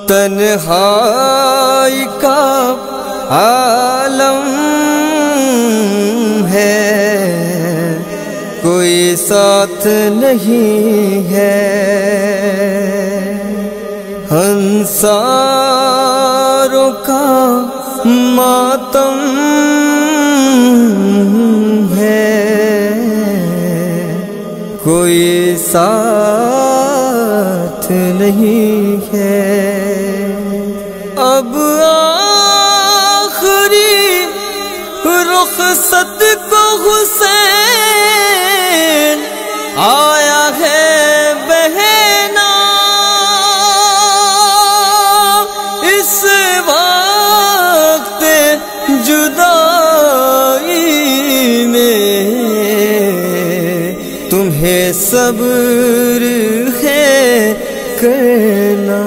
تنہائی کا عالم ہے، کوئی ساتھ نہیں ہے، انصاروں کا ماتم ہے، کوئی ساتھ نہیں ہے۔ اب آخری رخصت کو حسین آیا ہے بہنا، اس وقت جدائی میں تمہیں صبر ہے کرنا۔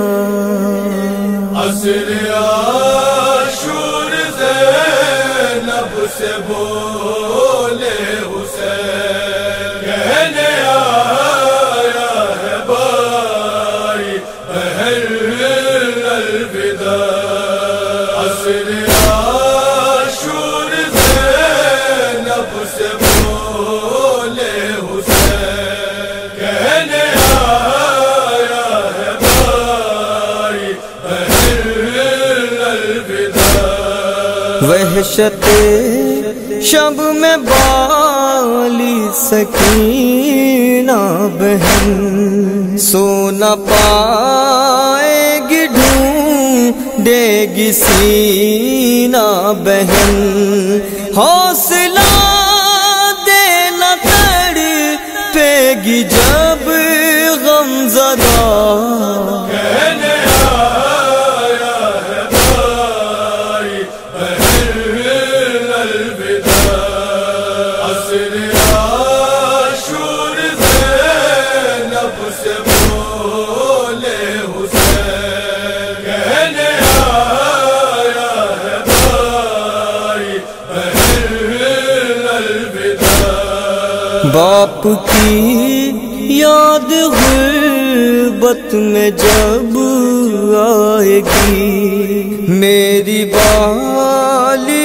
عصر عاشور زینب سے بولے حسین، کہنے آیا ہے بھائی اہل الوداع۔ عصر عاشور زینب سے بولے حسین، کہنے آیا ہے بھائی اہل الوداع۔ وحشت شب میں بالی سکینہ بہن، سو نہ پائے گی ڈھونڈے گی سینہ بہن، حوصلہ دینا تڑپے گی جب غم زدہ، کہنے آیا ہے بھائی اہل الوداع۔ عصر عاشور زینب سے بولے حسین، کہنے آیا ہے بھائی اہل الوداع۔ باپ کی یاد غربت میں جب آئے گی، میری بالی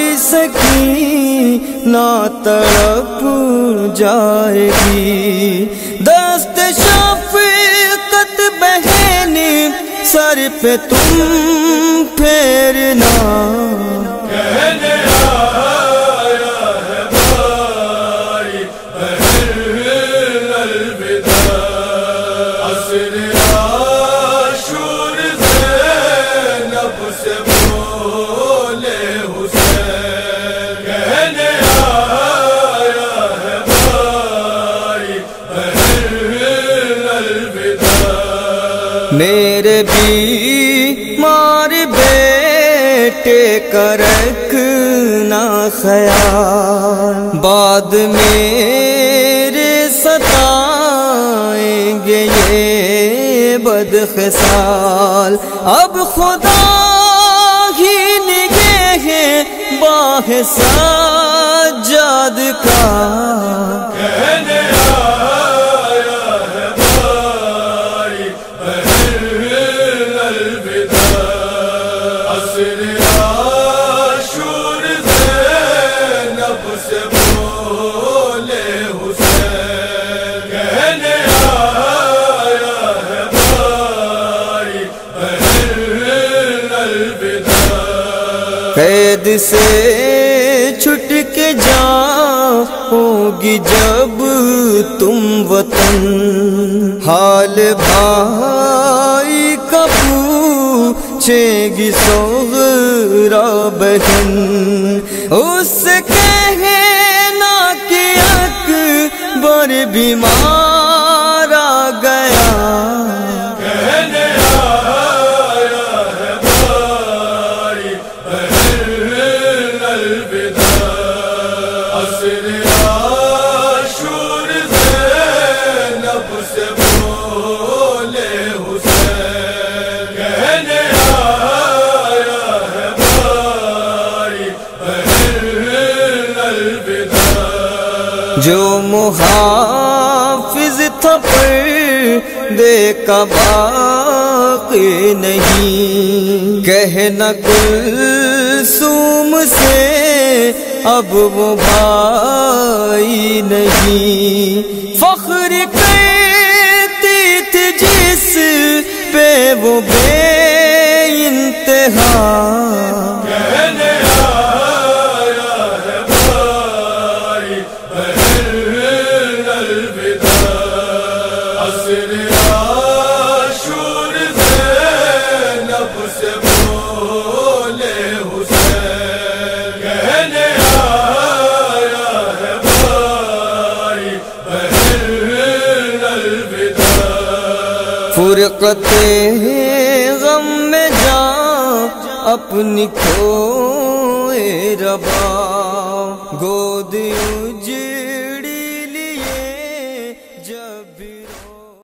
سکینہ تڑپ جائے گی، دست شفقت بہن سر پہ تم پھیرنا، کہنے آیا ہے بھائی اہل الوداع۔ عصر عاشور زینب سے بولے حسین، کہنے آیا ہے بھائی اہل الوداع۔ میرے بیمار بیٹے کا رکھنا خیال، بعد میرے ستائیں گے یہ بدخصال، اب خدا ہی نگہ ہے باہ سجاد کا، کہنے آیا ہے بھائی اہل الوداع۔ عصر عاشور زینب سے بولے حسین، کہنے آیا ہے بھائی اہل الوداع۔ قید سے چھٹ کے جاؤ گی جب تم وطن، حال بھائی کا پوچھے گی صغرا بہن، اس سے کہنا کہ اکبر بیمار آ گیا، کہنے آیا ہے بھائی اہل الوداع۔ عصر عاشور زینب سے بولے حسین، کہنے آیا ہے بھائی اہل الوداع۔ جو محافظ تھا پردے کا باقی واقع نہیں، کہنا کلثوم سے اب وہ بھائی نہیں، فخر کرتی تھی جس پہ وہ بے انتہا، کہنے آیا ہے بھائی بہن الوداع، عصر عاشور زینب سے بولے حسین، کہنے آیا ہے بھائی بہن الوداع، فرقت غم میں جان اپنی کھوئے ربا، گود